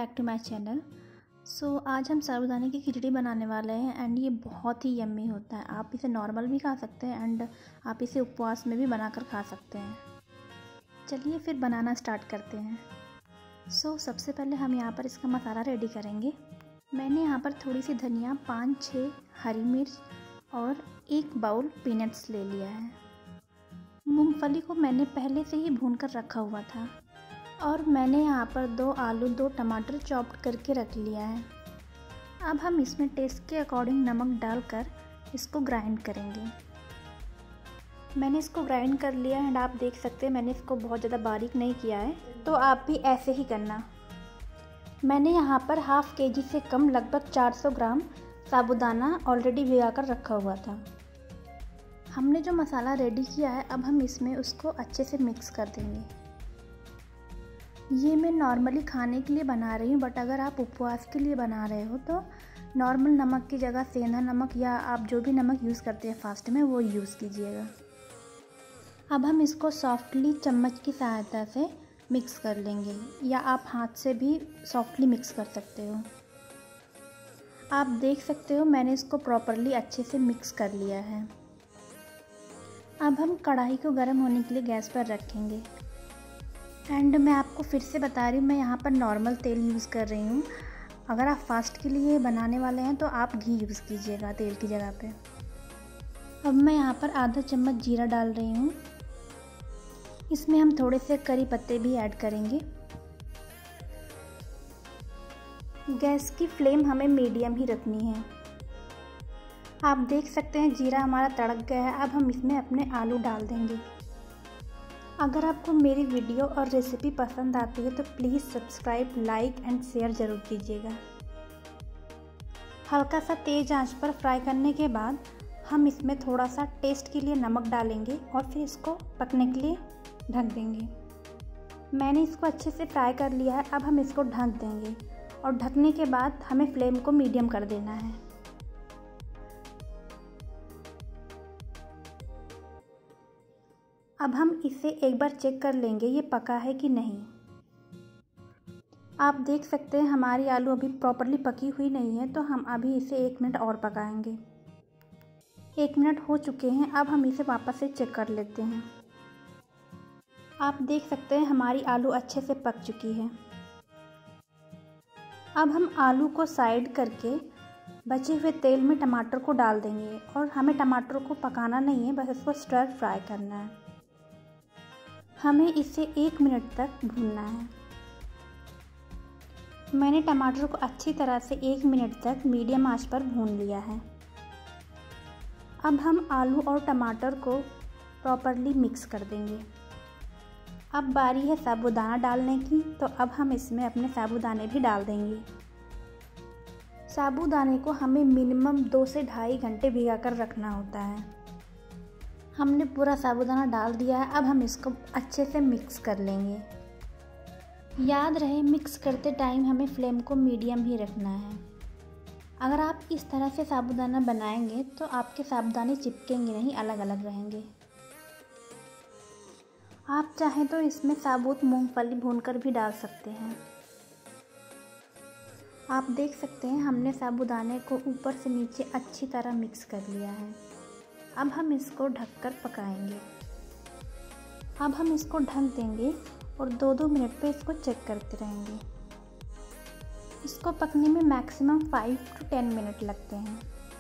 Back to my channel. आज हम साबूदाने की खिचड़ी बनाने वाले हैं एंड ये बहुत ही यम्मी होता है। आप इसे नॉर्मल भी खा सकते हैं एंड आप इसे उपवास में भी बनाकर खा सकते हैं। चलिए फिर बनाना स्टार्ट करते हैं। सबसे पहले हम यहाँ पर इसका मसाला रेडी करेंगे। मैंने यहाँ पर थोड़ी सी धनिया, 5-6 हरी मिर्च और 1 बाउल पीनट्स ले लिया है। मूंगफली को मैंने पहले से ही भून कर रखा हुआ था और मैंने यहाँ पर 2 आलू 2 टमाटर चॉप्ड करके रख लिया है। अब हम इसमें टेस्ट के अकॉर्डिंग नमक डालकर इसको ग्राइंड करेंगे। मैंने इसको ग्राइंड कर लिया एंड आप देख सकते हैं मैंने इसको बहुत ज़्यादा बारीक नहीं किया है, तो आप भी ऐसे ही करना। मैंने यहाँ पर हाफ केजी से कम लगभग 400 ग्राम साबूदाना ऑलरेडी भिगा कर रखा हुआ था। हमने जो मसाला रेडी किया है अब हम इसमें उसको अच्छे से मिक्स कर देंगे। ये मैं नॉर्मली खाने के लिए बना रही हूँ, बट अगर आप उपवास के लिए बना रहे हो तो नॉर्मल नमक की जगह सेंधा नमक या आप जो भी नमक यूज़ करते हैं फास्ट में वो यूज़ कीजिएगा। अब हम इसको सॉफ्टली चम्मच की सहायता से मिक्स कर लेंगे या आप हाथ से भी सॉफ्टली मिक्स कर सकते हो। आप देख सकते हो मैंने इसको प्रॉपरली अच्छे से मिक्स कर लिया है। अब हम कढ़ाई को गर्म होने के लिए गैस पर रखेंगे एंड मैं आपको फिर से बता रही हूँ, मैं यहाँ पर नॉर्मल तेल यूज़ कर रही हूँ। अगर आप फास्ट के लिए बनाने वाले हैं तो आप घी यूज़ कीजिएगा तेल की जगह पे। अब मैं यहाँ पर आधा चम्मच जीरा डाल रही हूँ। इसमें हम थोड़े से करी पत्ते भी ऐड करेंगे। गैस की फ्लेम हमें मीडियम ही रखनी है। आप देख सकते हैं जीरा हमारा तड़क गया है। अब हम इसमें अपने आलू डाल देंगे। अगर आपको मेरी वीडियो और रेसिपी पसंद आती है तो please subscribe, like and share ज़रूर कीजिएगा। हल्का सा तेज़ आंच पर फ्राई करने के बाद हम इसमें थोड़ा सा टेस्ट के लिए नमक डालेंगे और फिर इसको पकने के लिए ढक देंगे। मैंने इसको अच्छे से फ्राई कर लिया है। अब हम इसको ढक देंगे और ढकने के बाद हमें फ्लेम को मीडियम कर देना है। अब हम इसे एक बार चेक कर लेंगे ये पका है कि नहीं। आप देख सकते हैं हमारी आलू अभी प्रॉपरली पकी हुई नहीं है, तो हम अभी इसे 1 मिनट और पकाएंगे। 1 मिनट हो चुके हैं। अब हम इसे वापस से चेक कर लेते हैं। आप देख सकते हैं हमारी आलू अच्छे से पक चुकी है। अब हम आलू को साइड करके बचे हुए तेल में टमाटर को डाल देंगे और हमें टमाटर को पकाना नहीं है, बस इसको स्टर फ्राई करना है। हमें इसे 1 मिनट तक भूनना है। मैंने टमाटर को अच्छी तरह से 1 मिनट तक मीडियम आंच पर भून लिया है। अब हम आलू और टमाटर को प्रॉपरली मिक्स कर देंगे। अब बारी है साबूदाना डालने की, तो अब हम इसमें अपने साबूदाने भी डाल देंगे। साबूदाने को हमें मिनिमम 2 से ढाई घंटे भिगा कर रखना होता है। हमने पूरा साबूदाना डाल दिया है। अब हम इसको अच्छे से मिक्स कर लेंगे। याद रहे मिक्स करते टाइम हमें फ्लेम को मीडियम ही रखना है। अगर आप इस तरह से साबूदाना बनाएंगे तो आपके साबूदाने चिपकेंगे नहीं, अलग अलग रहेंगे। आप चाहें तो इसमें साबुत मूंगफली भूनकर भी डाल सकते हैं। आप देख सकते हैं हमने साबूदाने को ऊपर से नीचे अच्छी तरह मिक्स कर लिया है। अब हम इसको ढककर पकाएंगे। अब हम इसको ढक देंगे और 2-2 मिनट पे इसको चेक करते रहेंगे। इसको पकने में मैक्सिमम 5 to 10 मिनट लगते हैं।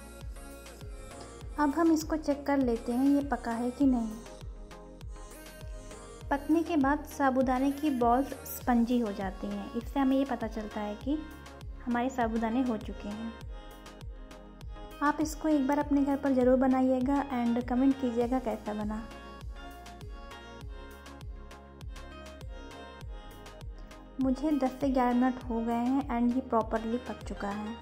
अब हम इसको चेक कर लेते हैं ये पका है कि नहीं। पकने के बाद साबूदाने की बॉल्स स्पंजी हो जाती हैं। इससे हमें ये पता चलता है कि हमारे साबूदाने हो चुके हैं। आप इसको एक बार अपने घर पर ज़रूर बनाइएगा एंड कमेंट कीजिएगा कैसा बना। मुझे 10 से 11 मिनट हो गए हैं एंड ये प्रॉपरली पक चुका है।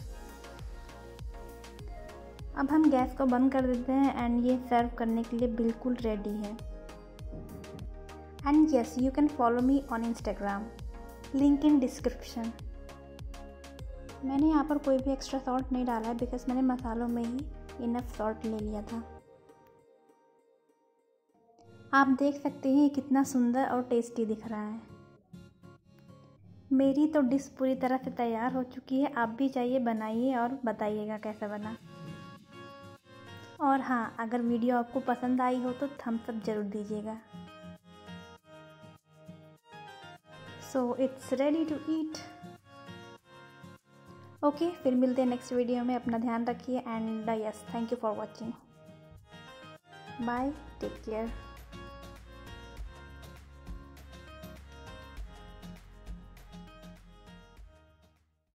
अब हम गैस को बंद कर देते हैं एंड ये सर्व करने के लिए बिल्कुल रेडी है। And yes, you can follow me on Instagram, link in description. मैंने यहाँ पर कोई भी एक्स्ट्रा सॉल्ट नहीं डाला है बिकॉज मैंने मसालों में ही इनफ सॉल्ट ले लिया था। आप देख सकते हैं ये कितना सुंदर और टेस्टी दिख रहा है। मेरी तो डिश पूरी तरह से तैयार हो चुकी है। आप भी चाहिए बनाइए और बताइएगा कैसा बना। और हाँ, अगर वीडियो आपको पसंद आई हो तो थम्स अप ज़रूर दीजिएगा। So it's ready to eat. Okay, फिर मिलते हैं नेक्स्ट वीडियो में। अपना ध्यान रखिए and yes, thank you for watching. Bye, take care.